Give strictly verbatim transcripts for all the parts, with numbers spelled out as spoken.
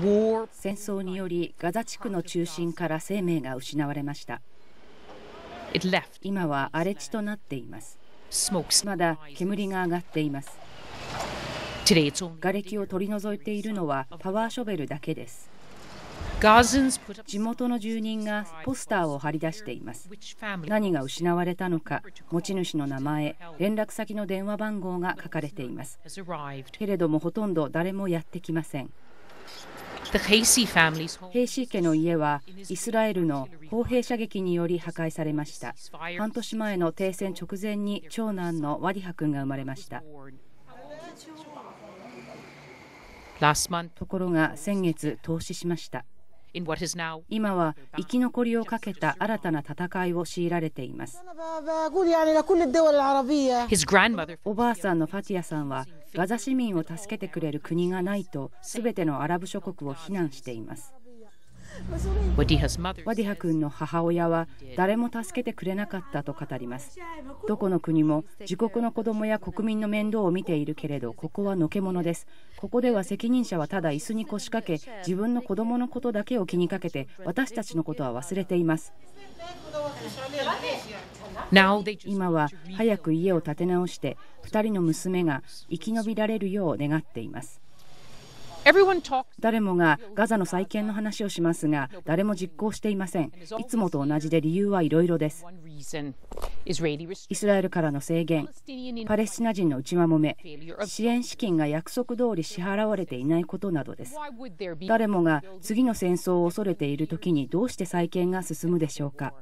戦争によりガザ地区の中心から生命が失われました。今は荒れ地となっています。まだ煙が上がっています。瓦礫を取り除いているのはパワーショベルだけです。地元の住人がポスターを貼り出しています。何が失われたのか、持ち主の名前、連絡先の電話番号が書かれています。けれどもほとんど誰もやってきません。ヘイシー家の家はイスラエルの砲兵射撃により破壊されました。半年前の停戦直前に長男のワディハ君が生まれました。ところが先月凍死しました。今は生き残りをかけた新たな戦いを強いられています。おばあさんのファティアさんはガザ市民を助けてくれる国がないとすべてのアラブ諸国を非難しています。ワディハ君の母親は誰も助けてくれなかったと語ります。どこの国も自国の子供や国民の面倒を見ているけれど、ここはのけ者です。ここでは責任者はただ椅子に腰掛け、自分の子供のことだけを気にかけて、私たちのことは忘れています。今は早く家を建て直してふたりの娘が生き延びられるよう願っています。誰もがガザの再建の話をしますが、誰も実行していません。いつもと同じで理由はいろいろです。イスラエルからの制限、パレスチナ人の内輪もめ、支援資金が約束通り支払われていないことなどです。誰もが次の戦争を恐れているときにどうして再建が進むでしょうか。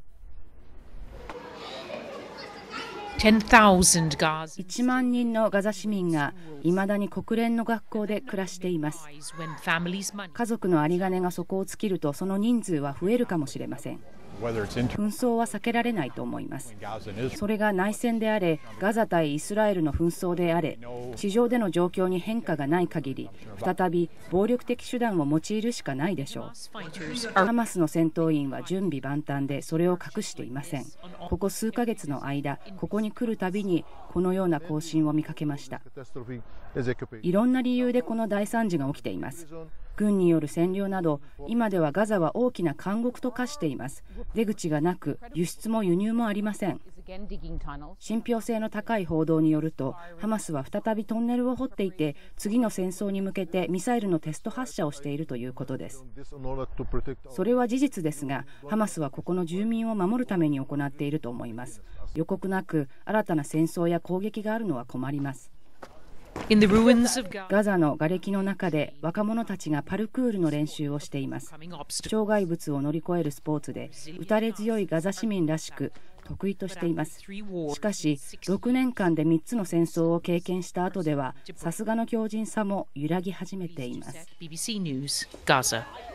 いちまんにんのガザ市民がいまだに国連の学校で暮らしています。家族の有り金が底を尽きるとその人数は増えるかもしれません。紛争は避けられないと思います。それが内戦であれ、ガザ対イスラエルの紛争であれ、地上での状況に変化がない限り、再び暴力的手段を用いるしかないでしょう。ハマスの戦闘員は準備万端でそれを隠していません。ここ数ヶ月の間、ここに来るたびにこのような行進を見かけました。いろんな理由でこの大惨事が起きています。軍による占領など、今ではガザは大きな監獄と化しています。出口がなく、輸出も輸入もありません。信憑性の高い報道によると、ハマスは再びトンネルを掘っていて、次の戦争に向けてミサイルのテスト発射をしているということです。それは事実ですが、ハマスはここの住民を守るために行っていると思います。予告なく新たな戦争や攻撃があるのは困ります。ガザの瓦礫の中で若者たちがパルクールの練習をしています。障害物を乗り越えるスポーツで打たれ強いガザ市民らしく得意としています。しかしろくねんかんでみっつの戦争を経験した後では、さすがの強靭さも揺らぎ始めています。